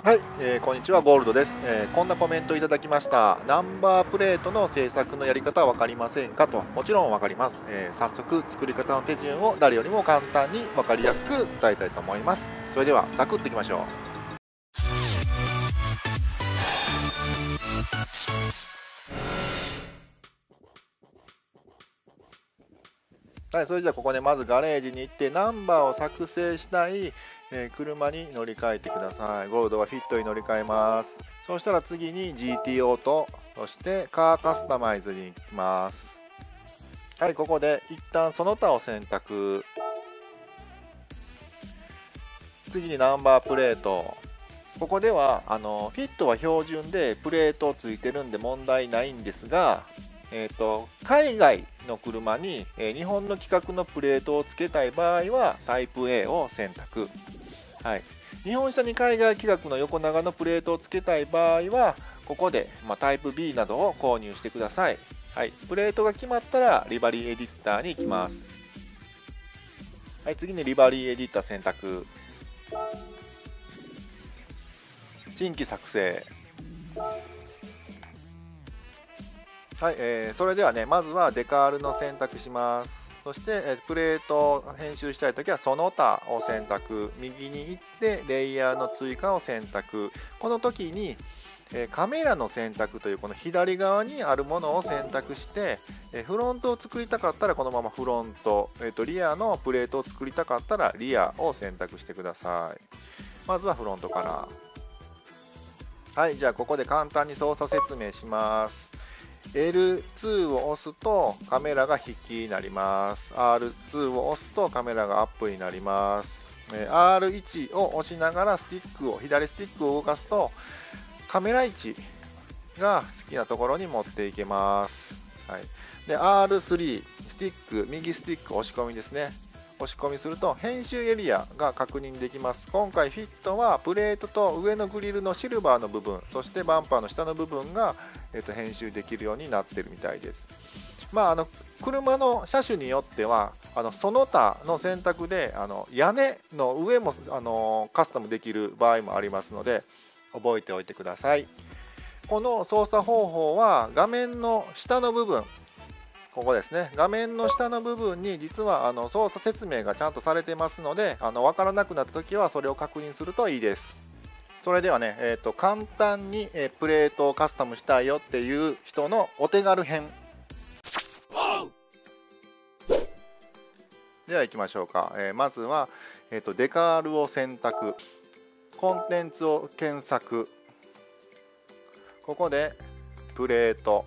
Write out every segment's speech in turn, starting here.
はい、こんにちは、ゴールドです。こんなコメントいただきました。ナンバープレートの製作のやり方は分かりませんかと。もちろん分かります。早速作り方の手順を誰よりも簡単に分かりやすく伝えたいと思います。それではサクッといきましょう。はい、それじゃあここでまずガレージに行ってナンバーを作成したい、車に乗り換えてください。ゴールドはフィットに乗り換えます。そうしたら次に GTO と、そしてカーカスタマイズに行きます。はい、ここで一旦その他を選択。次にナンバープレート。ここではフィットは標準でプレートついてるんで問題ないんですが、海外の車に、日本の規格のプレートをつけたい場合はタイプ A を選択。はい、日本車に海外規格の横長のプレートをつけたい場合はここで、タイプ B などを購入してください。はい、プレートが決まったらリバリーエディターに行きます。はい、次にリバリーエディター選択。新規作成。はい、それではね、まずはデカールの選択します。そして、プレートを編集したいときはその他を選択。右に行ってレイヤーの追加を選択。この時にカメラの選択というこの左側にあるものを選択して、フロントを作りたかったらこのままフロント、リアのプレートを作りたかったらリアを選択してください。まずはフロントから。はい、じゃあここで簡単に操作説明します。L2 を押すとカメラが引きになります。R2 を押すとカメラがアップになります。R1 を押しながら左スティックを動かすとカメラ位置が好きなところに持っていけます。はい、で R3 スティック、右スティック押し込みですね。押し込みすると編集エリアが確認できます。今回フィットはプレートと上のグリルのシルバーの部分、そしてバンパーの下の部分が、編集できるようになってるみたいです。車の車種によってはその他の選択で屋根の上もカスタムできる場合もありますので覚えておいてください。この操作方法は画面の下の部分、ここですね、画面の下の部分に実は操作説明がちゃんとされてますので分からなくなった時はそれを確認するといいです。それではね、簡単にプレートをカスタムしたいよっていう人のお手軽編では行きましょうか。まずは、デカールを選択、コンテンツを検索、ここでプレート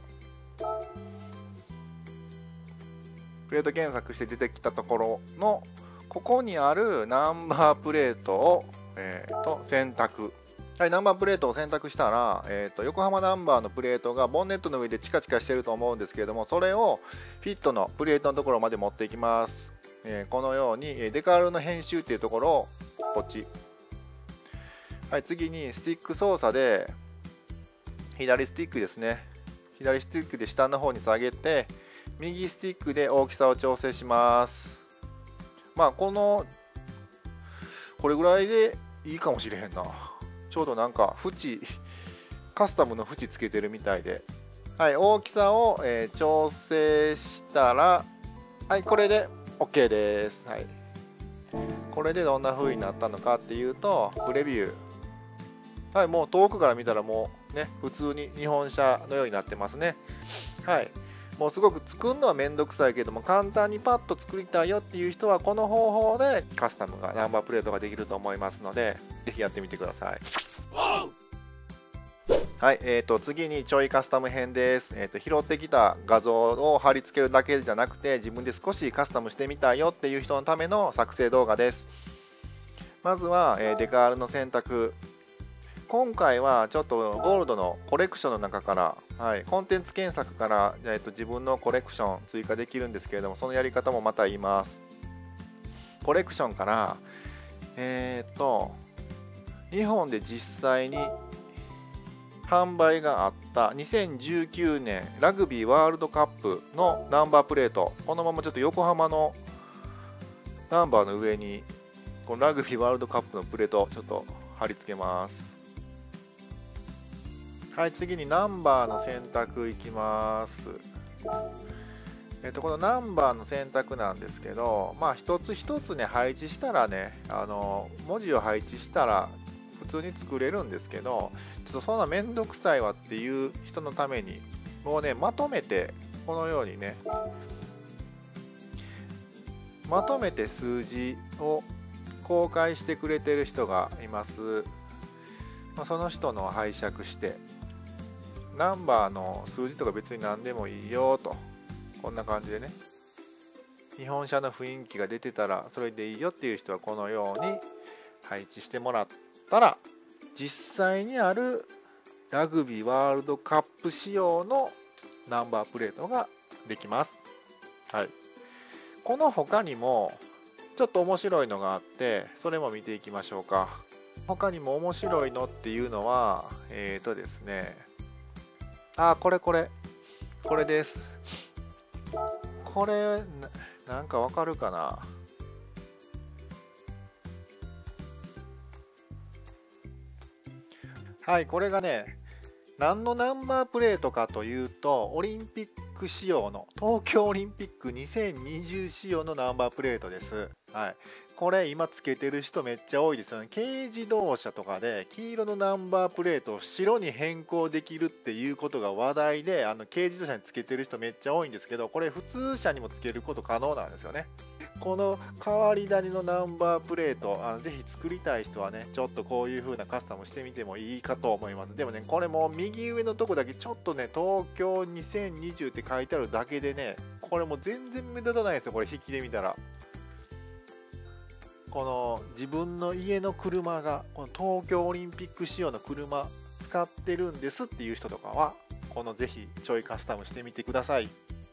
検索して出てきたところのここにあるナンバープレートを、選択。はい、ナンバープレートを選択したら、横浜ナンバーのプレートがボンネットの上でチカチカしてると思うんですけれども、それをフィットのプレートのところまで持っていきます。このようにデカールの編集っていうところをポチ。はい、次にスティック操作で左スティックですね。左スティックで下の方に下げて右スティックで大きさを調整します。これぐらいでいいかもしれへんな。ちょうどなんかカスタムの縁つけてるみたいで、はい、大きさを、調整したら、はい、これで OK です。はい、これでどんな風になったのかっていうとプレビュー、はい、もう遠くから見たらもうね普通に日本車のようになってますね。はい、もうすごく作るのはめんどくさいけども簡単にパッと作りたいよっていう人はこの方法でカスタムがナンバープレートができると思いますのでぜひやってみてください。はい、次にちょいカスタム編です。拾ってきた画像を貼り付けるだけじゃなくて自分で少しカスタムしてみたいよっていう人のための作成動画です。まずは、デカールの選択。今回はちょっとゴールドのコレクションの中から、はい、コンテンツ検索から、自分のコレクション追加できるんですけれどもそのやり方もまた言います。コレクションから日本で実際に販売があった2019年ラグビーワールドカップのナンバープレート、このままちょっと横浜のナンバーの上にこのラグビーワールドカップのプレートをちょっと貼り付けます。 はい、次にナンバーの選択いきます。このナンバーの選択なんですけど、まあ一つ一つね配置したらね、文字を配置したら普通に作れるんですけど、ちょっとそんなめんどくさいわっていう人のためにもうねまとめてこのようにねまとめて数字を公開してくれてる人がいます。その人のを拝借してナンバーの数字とか別に何でもいいよと、こんな感じでね、日本車の雰囲気が出てたらそれでいいよっていう人はこのように配置してもらったら、実際にあるラグビーワールドカップ仕様のナンバープレートができます。はい、この他にもちょっと面白いのがあって、それも見ていきましょうか。他にも面白いのっていうのはですね、これです。これなんかわかるかな。はい、これがね何のナンバープレートかというと、オリンピック仕様の東京オリンピック2020仕様のナンバープレートです。はい、これ今つけてる人めっちゃ多いですよね。軽自動車とかで黄色のナンバープレートを白に変更できるっていうことが話題で、軽自動車につけてる人めっちゃ多いんですけど、これ普通車にもつけること可能なんですよね。この変わり種のナンバープレート、ぜひ作りたい人はね、ちょっとこういう風なカスタムしてみてもいいかと思います。でもね、これも右上のとこだけちょっとね、東京2020って書いてあるだけでね、これも全然目立たないですよ、これ引きで見たら。この自分の家の車がこの東京オリンピック仕様の車使ってるんですっていう人とかは、このぜひちょいカスタムしてみてください。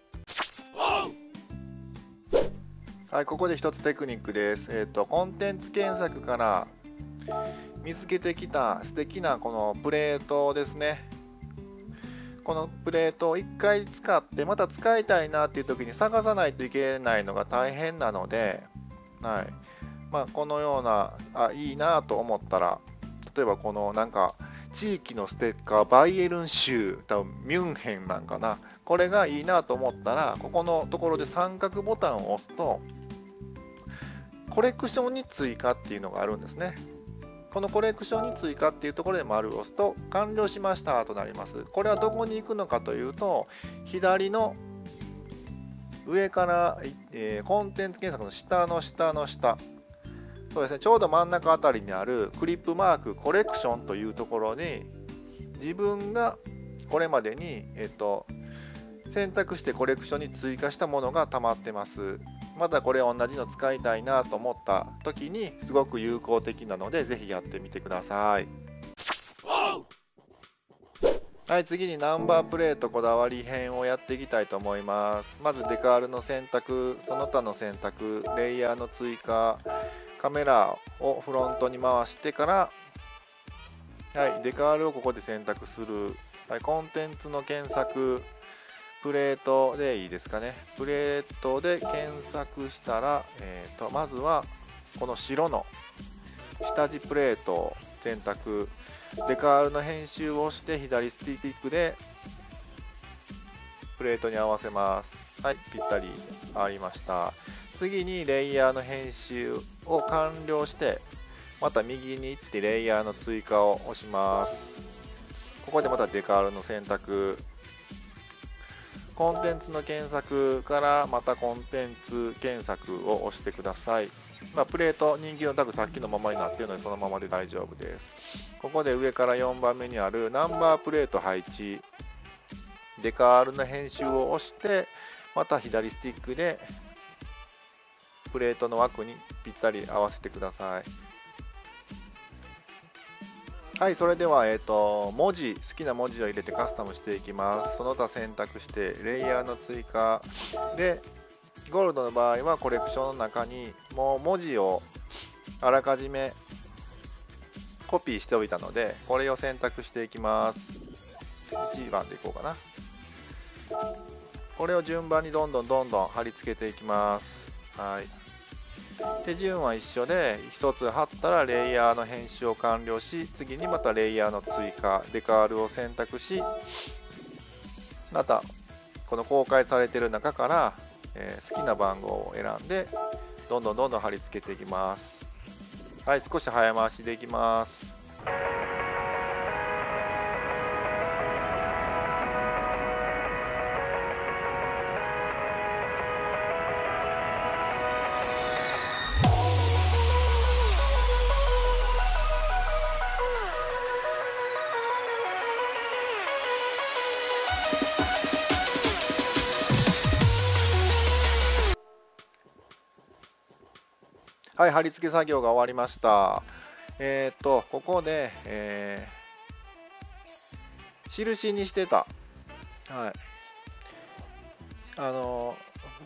はい、ここで一つテクニックです。コンテンツ検索から見つけてきた素敵なこのプレートですね。このプレートを1回使ってまた使いたいなっていう時に探さないといけないのが大変なので、はい、このようないいなと思ったら、例えばこのなんか地域のステッカー、バイエルン州、多分ミュンヘンなんかな、これがいいなと思ったら、ここのところで三角ボタンを押すとコレクションに追加っていうのがあるんですね。このコレクションに追加っていうところで丸を押すと完了しましたとなります。これはどこに行くのかというと、左の上から、コンテンツ検索の下の下の下、そうですね、ちょうど真ん中あたりにあるクリップマークコレクションというところに、自分がこれまでに、選択してコレクションに追加したものが溜まってます。またこれ同じの使いたいなと思った時にすごく有効的なので、ぜひやってみてください。はい、次にナンバープレートこだわり編をやっていきたいと思います。まずデカールの選択、その他の選択、レイヤーの追加、カメラをフロントに回してから、はい、デカールをここで選択する。はい、コンテンツの検索、プレートでいいですかね。プレートで検索したら、まずはこの白の下地プレートを選択、デカールの編集をして左スティックでプレートに合わせます。はい、ぴったり合わりました。次にレイヤーの編集を完了して、また右に行ってレイヤーの追加を押します。ここでまたデカールの選択、コンテンツの検索からまたコンテンツ検索を押してください。プレート人気のタグさっきのままになっているのでそのままで大丈夫です。ここで上から4番目にあるナンバープレート配置、デカールの編集を押してまた左スティックでプレートの枠にぴったり合わせてください。はい、それでは、文字、好きな文字を入れてカスタムしていきます。その他選択してレイヤーの追加で、ゴールドの場合はコレクションの中にもう文字をあらかじめコピーしておいたので、これを選択していきます。1番でいこうかな。これを順番にどんどん貼り付けていきます。はい、 手順は一緒で、1つ貼ったらレイヤーの編集を完了し、次にまたレイヤーの追加デカールを選択し、またこの公開されている中から、好きな番号を選んでどんどん貼り付けていきます。はい、少し早回しでいきます。はい、貼り付け作業が終わりました。ここで、印にしてた、はい、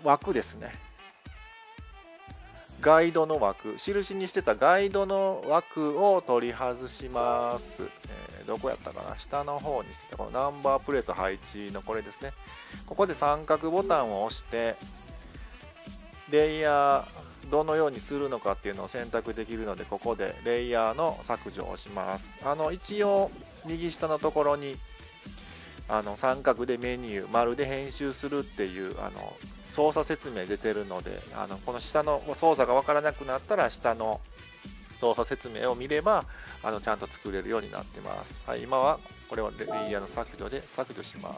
枠ですね。ガイドの枠、印にしてたガイドの枠を取り外します。どこやったかな、下の方にしてたこのナンバープレート配置のこれですね。ここで三角ボタンを押してレイヤーどのようにするのかっていうのを選択できるので、ここでレイヤーの削除をします。一応右下のところに三角でメニュー、丸で編集するっていう操作説明出てるので、この下の操作が分からなくなったら下の操作説明を見ればちゃんと作れるようになってます。はい、今はこれをレイヤーの削除で削除します。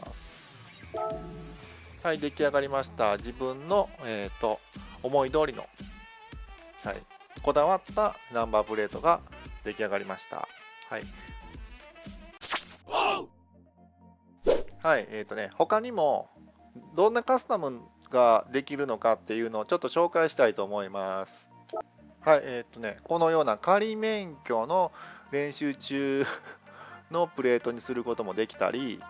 はい、出来上がりました。自分の、思い通りの、はい、こだわったナンバープレートが出来上がりました。はい。はい、他にもどんなカスタムができるのかっていうのをちょっと紹介したいと思います。はい、このような仮免許の練習中のプレートにすることもできたり、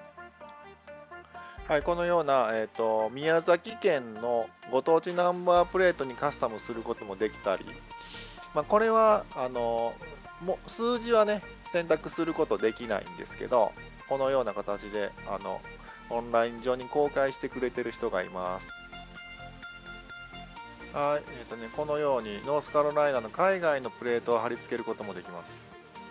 はい、このような、宮崎県のご当地ナンバープレートにカスタムすることもできたり、これはもう数字はね選択することできないんですけど、このような形でオンライン上に公開してくれてる人がいます。はい、このようにノースカロライナの海外のプレートを貼り付けることもできます。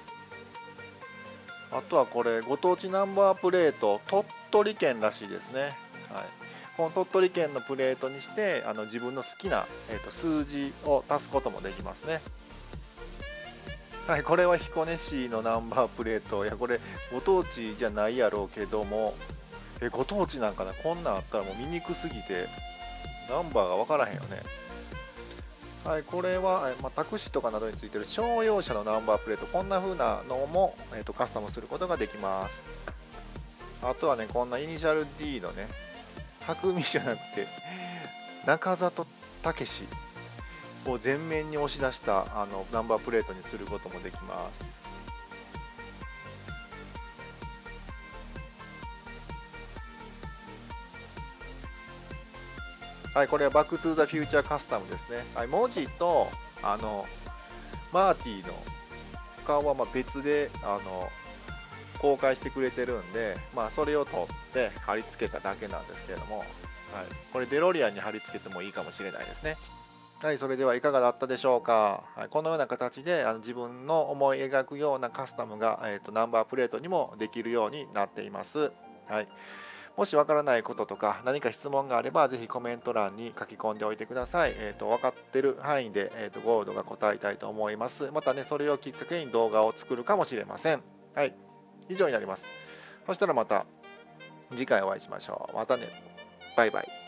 あとはこれご当地ナンバープレート鳥取県らしいですね。はい、この鳥取県のプレートにして自分の好きな、数字を足すこともできますね。はい、これは彦根市のナンバープレート。いやこれご当地じゃないやろうけども、ご当地なんかな、こんなんあったらもう見にくすぎてナンバーが分からへんよね。はい、これは、タクシーとかなどについている商用車のナンバープレート、こんな風なのも、カスタムすることができます。あとはね、こんなイニシャル D のね、匠じゃなくて中里武史を前面に押し出したナンバープレートにすることもできます。はい、これはバックトゥーザフューチャーカスタムですね。はい、文字とマーティの顔は別で公開してくれてるんで、それを取って貼り付けただけなんですけれども、はい、これデロリアンに貼り付けてもいいかもしれないですね。はい、それではいかがだったでしょうか。はい、このような形で自分の思い描くようなカスタムが、ナンバープレートにもできるようになっています。はい、もしわからないこととか何か質問があればぜひコメント欄に書き込んでおいてください。分かってる範囲で、ゴールドが答えたいと思います。またね、それをきっかけに動画を作るかもしれません。はい、以上になります。そしたらまた次回お会いしましょう。またね。バイバイ。